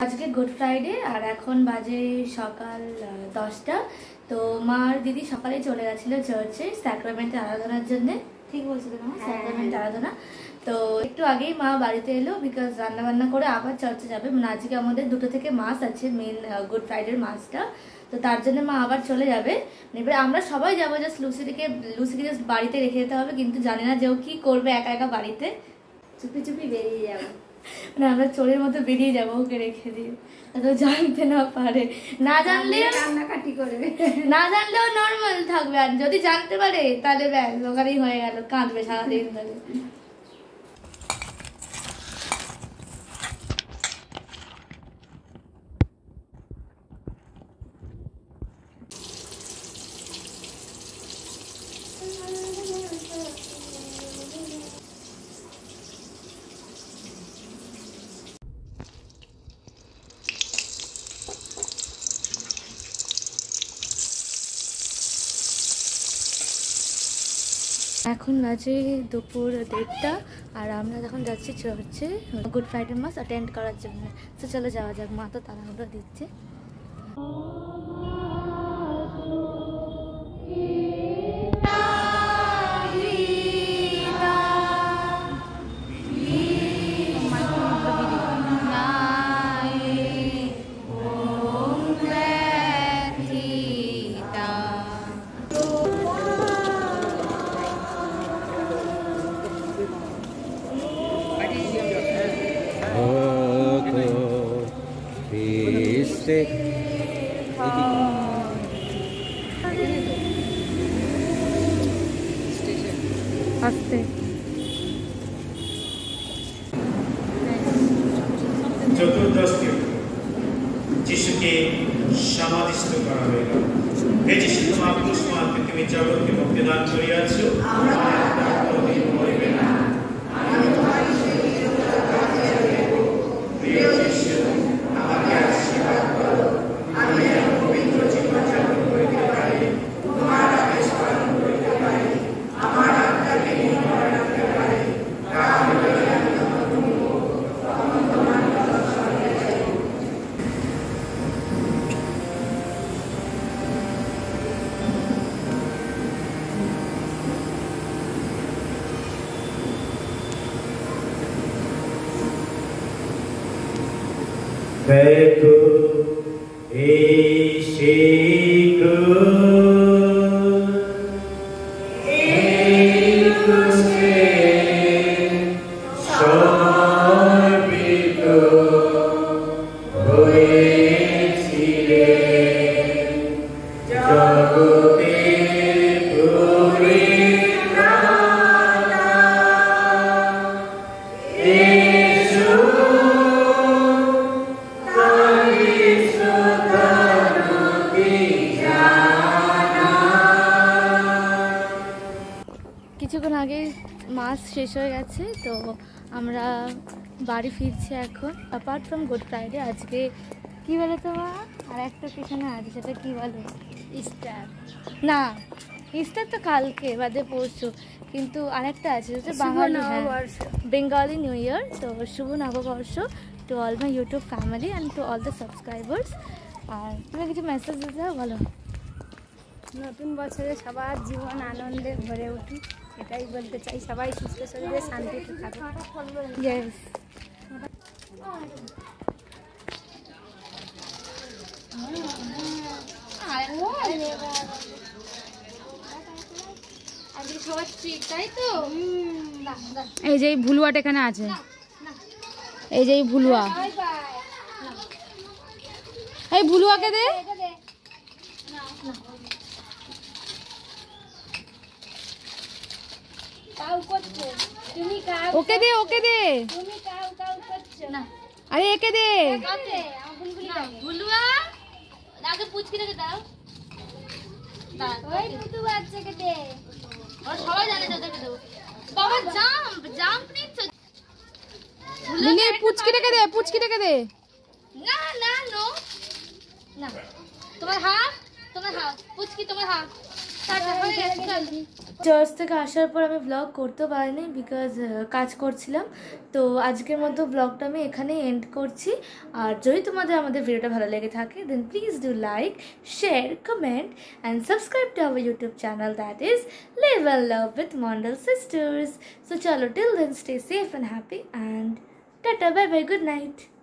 আজকে good Friday আর এখন বাজে সকাল 10টা। তো মা আর দিদি সকালে চলে গেছিল চার্চে স্যাক্রামেন্টের আরাধনার জন্য। ঠিক বলছো তো মা, স্যাক্রামেন্ট আরাধনা। তো একটু আগেই মা বাড়িতে এলো, বিকজ রান্না বান্না করে আবার চার্চে যাবে। মানে আজকে আমাদের 2টো থেকে মাস আছে, মেন গুড ফ্রাইডের মাসটা। তো তার জন্য মা আবার চলে যাবে। এবারে আমরা সবাই যাবো, জাস্ট লুসিকে জাস্ট বাড়িতে রেখে যেতে হবে। কিন্তু জানি না যে ও কি করবে একা একা বাড়িতে। চুপি চুপি বেরিয়ে যাবো, মানে আমরা চোরের মতো বেরিয়ে যাবো ওকে রেখে দিয়ে, তো জানতে না পারে। না জানলেও কান্নাকাটি করবে, না জানলেও নর্মাল থাকবে, আর যদি জানতে পারে তাহলে ব্যাস ওখানেই হয়ে গেল, কাঁদবে সারাদিন ধরে। এখন বাজে দুপুর 1:30 আর আমরা এখন যাচ্ছি চার্চে গুড ফ্রাইডে মাস অ্যাটেন্ড করার জন্য। তো চলো যাওয়া যাক, মা তো তাড়াহুড়ো দিচ্ছে। चतुर्दश যিশুকে সমাধিস্থ করা হইল। হে যিশু, তোমার পুষ্প তুমি জগৎকে মুক্তি দান করিয়াছ। আমার আত্মা কোনদিন মরিবে না। আমি তোমার প্রিয় যিশু, আমাকে আশীর্বাদ করো। আমি যেন পবিত্র জীবন যাপন করিতে পারি, তোমার আদেশ পালন করিতে পারি, আমার আত্মাকে নির্মল রাখতে পারি। Beku isiku, ikuse sorbiku, hoesile jagote puri prana, Yesu কিছুক্ষণ আগে মাস শেষ হয়ে গেছে, তো আমরা বাড়ি ফিরছি এখন। অ্যাপার্ট ফ্রম গুড ফ্রাইডে আজকে কি বলে তোমার আর একটা পিছনে আছে, সেটা কি বলে? ইস্টার না, ইস্টার তো কালকে বাদে পরশু, কিন্তু আরেকটা আছে যেটা বাঙালি বেঙ্গলি নিউ ইয়ার। তো শুভ নববর্ষ to all my YouTube family and to all the subscribers. আর তুমি কিছু মেসেজ দিতে বলো? নতুন বছরে সবার জীবন আনন্দে ভরে উঠুক, এটাই বলতে চাই। সবাই সুস্থ শরীরে শান্তিতে থাকুক। ইয়েস। এই যে ভুলুয়াটা এখানে আছে, এই যে ভুলুয়া, এই ভুলুয়াকে দে। ওকে দে, ওকে দে, আরে একে দে। ভুলুয়া আগে পুচকি রেখে দাও, ওই পুতু বাচ্চাকে দে। ওরা সবাই জানে যে ওদেরকে দেবো। বাবা জাম্প জাম্প নিচ্ছে। লিলি পুচকি রেখে দে, পুচকি রেখে দে। না না নো না, তোমার হাত পুচকি, তোমার হাত চার্চ থেকে আসার পর আমি ব্লগ করতে পারিনি বিকজ কাজ করছিলাম। তো আজকের মতো ব্লগটা আমি এখানেই এন্ড করছি। আর যদি তোমাদের আমাদের ভিডিওটা ভালো লেগে থাকে then please do like, share, comment and subscribe to our YouTube channel that is live and love with Mondal sisters. So চলো, till then stay safe and happy and tata, bye bye, good night.